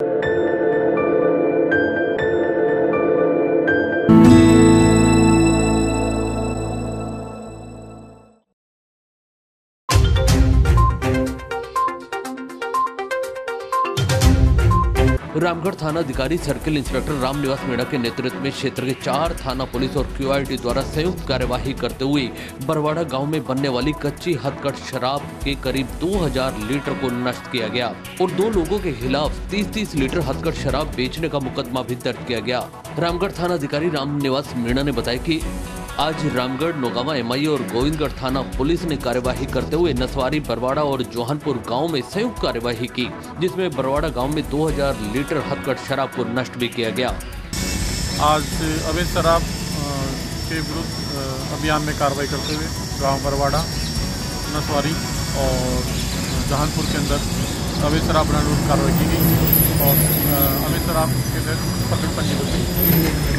रामगढ़ थाना अधिकारी circle inspector Ramniwas Meena के नेतृत्व में क्षेत्र के 4 थाना पुलिस और क्यूआईटी द्वारा संयुक्त कार्यवाही करते हुए बरवाड़ा गांव में बनने वाली कच्ची हथकढ़ शराब के करीब 2000 लीटर को नष्ट किया गया और 2 लोगों के खिलाफ 30-30 लीटर हथकढ़ शराब बेचने का मुकदमा भी दर्ज किया गया। रामगढ़ थाना अधिकारी रामनिवास मीणा ने बताया कि आज रामगढ़, नौगावा एमआई और गोविंदगढ़ थाना पुलिस ने कार्यवाही करते हुए नसवारी, बरवाड़ा और जोहानपुर गांव में संयुक्त कार्यवाही की, जिसमें बरवाड़ा गांव में 2000 लीटर हथकढ़ शराब को नष्ट भी किया गया। आज अवैध शराब के विरुद्ध अभियान में कार्रवाई करते हुए गांव बरवाड़ा, नसवारी और जहानपुर के अंदर अवैध शराब बनाने विरुद्ध कार्रवाई की गई और अवैध शराब के तहत पकड़ पंजीबद्ध की।